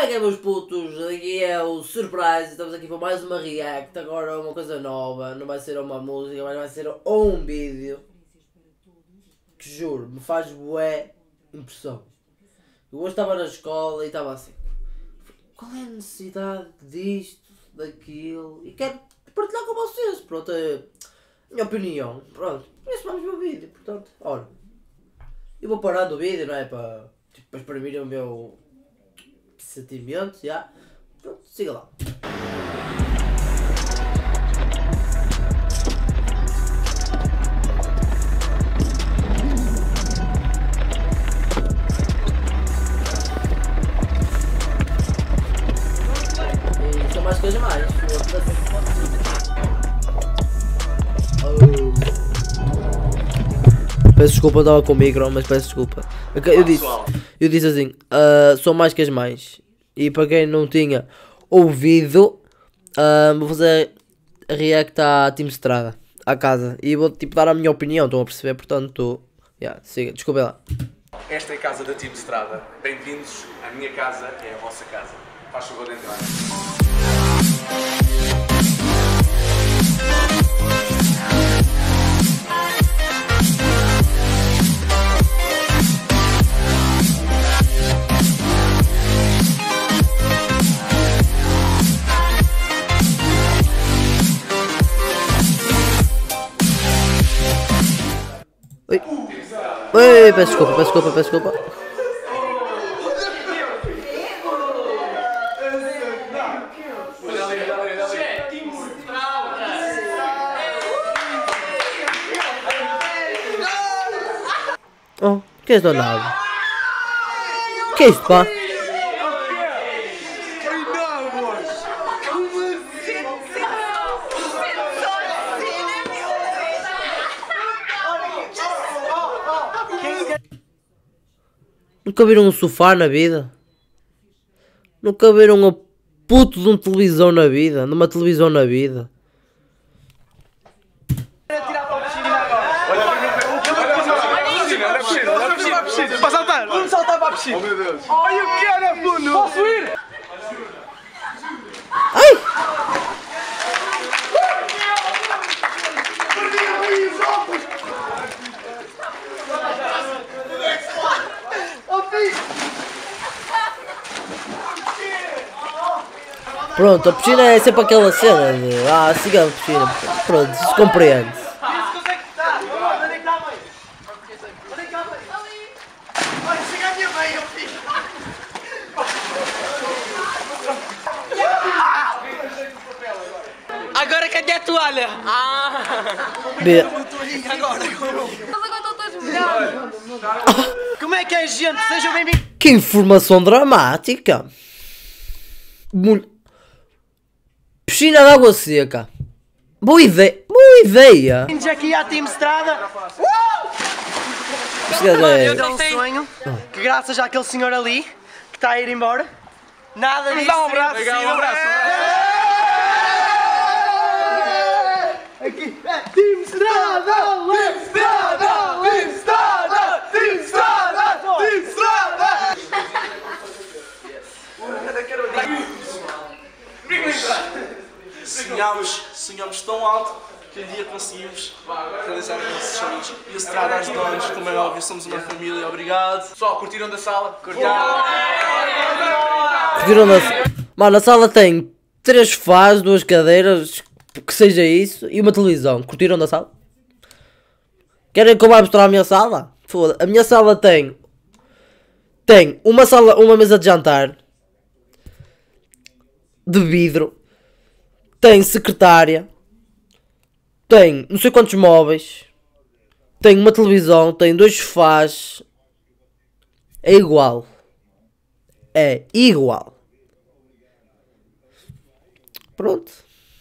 é que é, meus putos? Aqui é o Surprise, estamos aqui para mais uma react. Agora uma coisa nova, não vai ser uma música, mas vai ser um vídeo que juro, me faz bué impressão. Eu hoje estava na escola e estava assim, qual é a necessidade disto, daquilo, e quero partilhar com vocês, pronto, é a minha opinião, pronto, por isso vamos ver o vídeo, portanto, olha, eu vou parando o vídeo, não é, para exprimir o meu sentimento, já, pronto, siga lá. E são mais coisas mais. Peço desculpa, estava com o micro, mas peço desculpa. Eu disse assim, são mais que as mais. E para quem não tinha ouvido, vou fazer a react à Team Estrada, à casa. E vou tipo dar a minha opinião, estão a perceber? Portanto, siga, desculpem lá. Esta é a casa da Team Estrada. Bem-vindos, a minha casa é a vossa casa. Faz favor de entrar. Oi, peço desculpa. Oh, que é isto danado? Que é isto, pá? Nunca viram um sofá na vida? Nunca viram um puto de uma televisão na vida? Numa televisão na vida? Para saltar! Vamos saltar para a piscina! Oh meu Deus! Ai, eu quero, Bruno! Posso ir? Ai! Pronto, a piscina é sempre aquela cena de siga a piscina. Pronto, isso compreende-se. Agora cadê a toalha? Agora. Como é que é, gente? Sejam bem-vindos. Que informação dramática. Piscina de água seca. Boa ideia. Aqui à Team Estrada. Eu tenho um sonho que graças àquele senhor ali que está a ir embora, nada disso. Dá um abraço, um abraço. Aqui, Team Estrada! Team Estrada! Team Estrada! Team Estrada! Team Estrada! Sonhamos tão alto que um dia conseguimos realizar os nossos sonhos. E a Estrada ajudou-nos, como é óbvio, somos uma família. Obrigado. Pessoal, curtiram da sala? Curtiram da sala? Mano, a sala tem 3 sofás, 2 cadeiras, que seja isso, e uma televisão. Curtiram da sala? Querem que eu vá mostrar a minha sala? Foda, a minha sala tem uma mesa de jantar de vidro, tem secretária, tem não sei quantos móveis, tem uma televisão, tem 2 sofás. É igual. É igual. Pronto.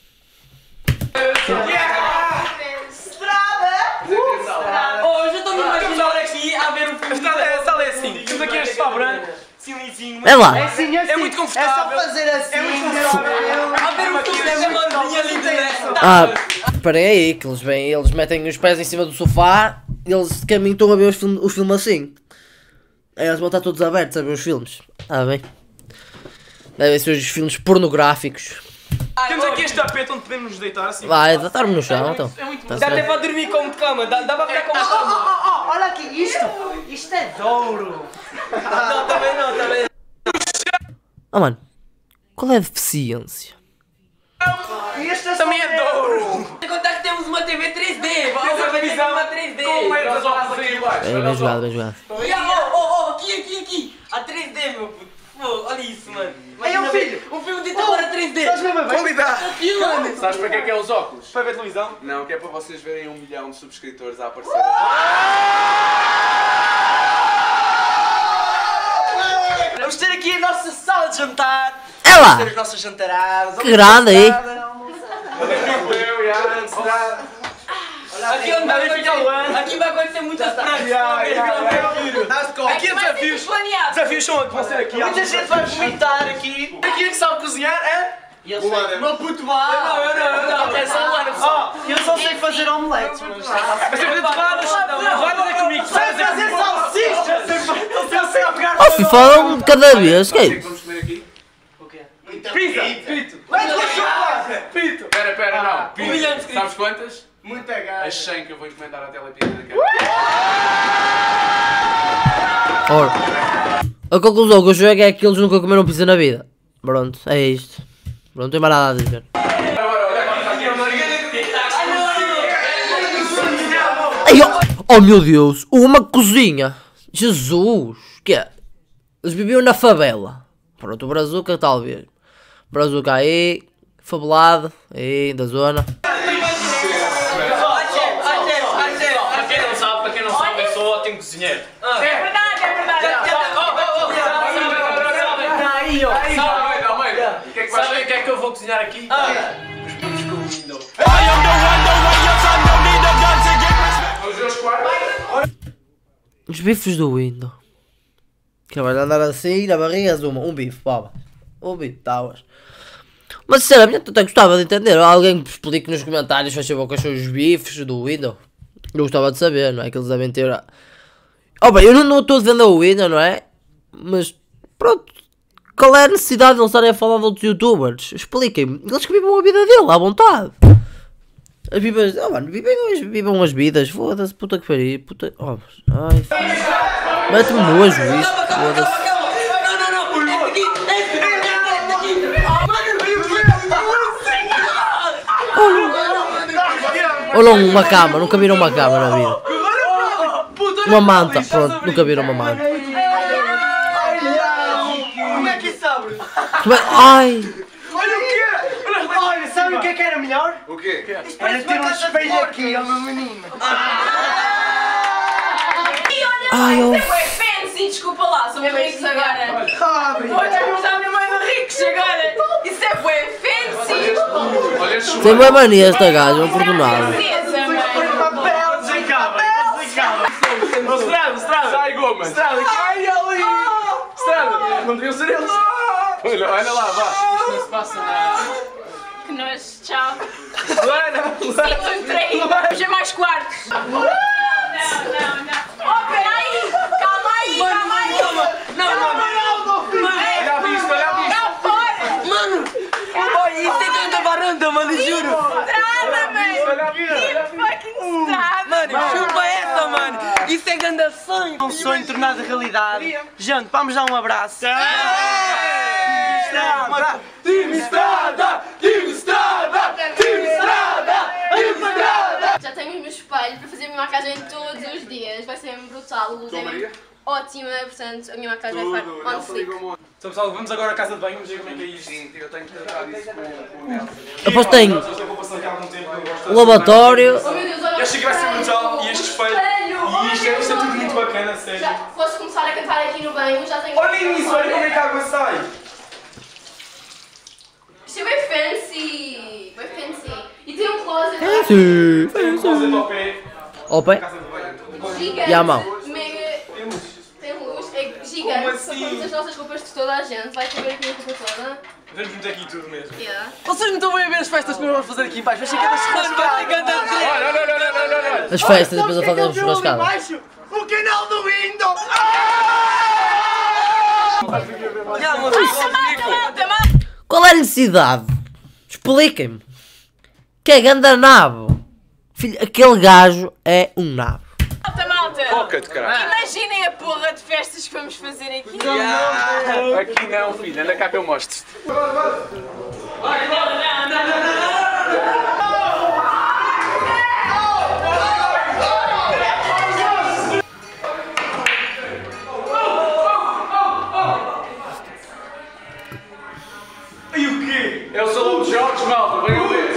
Oh, eu já estou a me imaginar aqui a ver um filme. A sala é assim. Temos aqui este sofá branco. Sim, É lá. é muito confortável. É só fazer assim. É muito confortável. A ver um filme é uma Ah, parem aí, que eles metem os pés em cima do sofá, eles caminham, estão a ver o filme assim. Aí eles vão estar todos abertos a ver os filmes. Bem. Devem ser os filmes pornográficos. Temos aqui este tapete onde podemos nos deitar assim. Vai, deitar-me no chão, então. É muito Tá Dá até certo. para dormir como de cama, dá para ficar como de cama. Olha aqui, isto é de ouro. Não, também não, também. Ah, mano, qual é a deficiência? Isto é também é de ouro. Sem contar que temos uma TV 3D, vamos a ver televisão uma 3D. com letras óculos aí embaixo. Bem jogado, bem jogado. Aqui, a 3D, meu puto. Pô, olha isso, mano. Ei, um filho. Um filme de terror a 3D. Estás mesmo a ver? Convidar. Aqui, mano. Sabes para que é os óculos? Para ver televisão? Não, que é para vocês verem 1 milhão de subscritores a aparecer. Vamos ter aqui a nossa sala de jantar. É lá! Vamos ter as nossas jantaradas. Que grande aí! Aqui onde vai acontecer, aqui vai acontecer muitas pranks. Aqui é desafios. Desafios são que vão ser aqui. Muita gente vai vomitar aqui. Aqui é que sabe cozinhar, é? Eu sei. Meu puto vá. Não, é só um ano só. Eu só sei fazer omeletes, mas... Mas eu vou fazer é comigo. Sei fazer salsichas. Eu sei pegar... Oh, FIFA, um de cada vez, que é isso? Vamos comer aqui? O quê? Pizza! Pito! Vai com chocolate. Pito! Pera, não. Pito. milhão de inscritos. Sabes quantas? Muita As gaja. 100 que eu vou encomendar à telepizza da cara. Ora, a conclusão que eu chego é que eles nunca comeram pizza na vida. Pronto, é isto. Pronto, não tem mais nada a dizer. Ai, oh meu Deus, uma cozinha. Jesus, que é? Eles viviam na favela. Pronto, o Brazuca talvez. Brazuca aí, fabulado, aí da zona. Para quem não sabe, eu sou ótimo cozinheiro. Aí, ó. O que é que vais Sabem o que é que eu vou cozinhar aqui? Vamos ver os quartos? Os bifes do Windows. Que vai andar assim na barriga, um bife, pá. Um bife, tábuas. Mas sinceramente eu até gostava de entender. Alguém que me explique nos comentários, faz favor, quais são os bifes do Windows. Eu gostava de saber, não é? Que eles devem ter. Oh, bem, eu não estou a defender o Windows, não é? Mas pronto. Qual é a necessidade de eles estarem a falar de outros youtubers? Expliquem-me. Eles que vivam a vida dele, à vontade. As vidas. Oh, mano, vivam as vidas. Foda-se, puta que pariu. Puta. Oh, ai. Mete-me nojo isto. Foda-se. Olha uma cama, nunca viram uma cama na vida. Uma manta, pronto, nunca viram uma manta. Como é que isso abre? Ai! Olha o quê? Olha, sabe o que é que era melhor? O quê? Era ter um espelho aqui, ó meu menino. Ai, oh. Fancy, desculpa lá, somos ricos agora. Abre. Hoje é usar a minha mãe de ricos agora. Isso é bué fancy. Olha este Tem boa mania esta gaja, é um afortunado. Princesa, mãe. Papel, desacaba. Estrada! Sai, Gomes! Estrada! Ai, ali. Estrada! Não deviam ser eles! Olha lá, vá! Não se passa nada. Que nojo, tchau. Luana! 5, 3, vamos ver mais quartos. Não. Oh, peraí. Calma aí. Não. Olha a vista! Cá fora. Mano, olha, isso é tanta varanda, mano, juro. Estrada, mãe. Olha a vida! Fucking estrada. Mano, chupa essa, mano. Isso é grande sonho. Um sonho tornado realidade. Gente, vamos dar um abraço. Time Estrada! Time Estrada! Time Estrada! Time Estrada! Já tenho o meu espelho para fazer a minha maquiagem todos os dias. Vai ser brutal. A luz é Maria? ótima, portanto a minha maquiagem vai ficar on fleek. Então, pessoal, vamos agora à casa de banho, vamos ver como é que é isto. sim, eu tenho que tratar isso com o Nelson. Depois tem Eu vou passar aqui há algum tempo, eu gosto. lavatório. Oh meu Deus, olha Eu achei que vai ser brutal, e este espelho, e isto é tudo muito bacana, sério. Já posso começar a cantar aqui no banho, já tenho... Olhem isso, olhem como é que a água sai. Isto é bem fancy, bem fancy. E tem um closet Sim. Tem um closet ao pé, Ao pé. casa de banho. gigante, E à mão? mega... Tem luz, é gigante. Como Só assim? pomos as nossas roupas de toda a gente. Vai caber aqui a roupa toda. Vamos meter aqui tudo mesmo. Yeah. Vocês não estão bem a ver as festas que nós vamos fazer aqui em baixo. Vai ser cada Olha! As festas, depois a fazer churrascada. O canal do Windows! Já, mas Qual é a necessidade? Expliquem-me. Que é ganda nabo. Filho, aquele gajo é um nabo. Malta. Foca-te, caralho. Imaginem a porra de festas que vamos fazer aqui. Aqui não, filho. Anda cá que eu mostro-te. E o quê? É o Salão de Jorge, malta. Venham ver.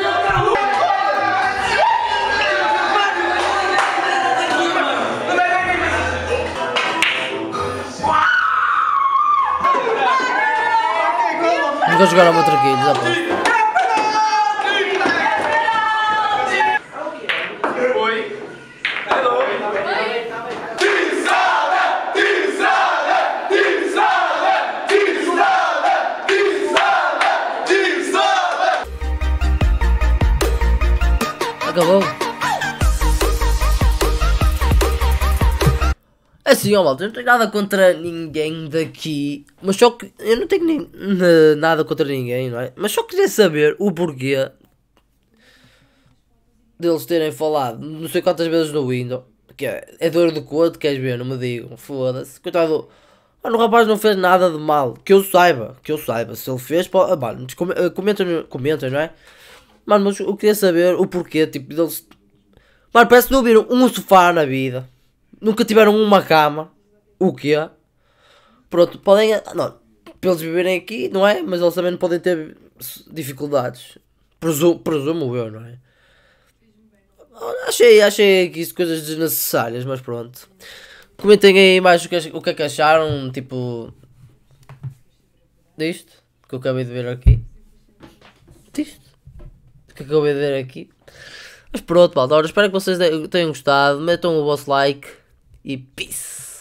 Vou jogar ao meu tranquilo, já pode. Oi. Hello. Tisada! Tisada! Tisada! Tisada! Tisada! Tisada! Acabou. Assim, ó malta, eu não tenho nada contra ninguém daqui, mas só que eu não tenho nada contra ninguém, não é? Mas só queria saber o porquê deles terem falado não sei quantas vezes no Windows, que é dor de coto, queres ver, não me digam, foda-se, coitado, mano, o rapaz não fez nada de mal, que eu saiba, se ele fez, mano, comentem, não é? Mano, mas eu queria saber o porquê, tipo, deles, mano, parece que não viram um sofá na vida. Nunca tiveram uma cama. O quê? Pronto, podem... Não, para eles viverem aqui, não é? Mas eles também não podem ter dificuldades. Presumo eu, não é? Achei que isso coisas desnecessárias, mas pronto. Comentem aí mais o que é que acharam, tipo... Disto, que eu acabei de ver aqui. Disto, que eu acabei de ver aqui. Mas pronto, malta, espero que vocês tenham gostado. Metam o vosso like. E peace!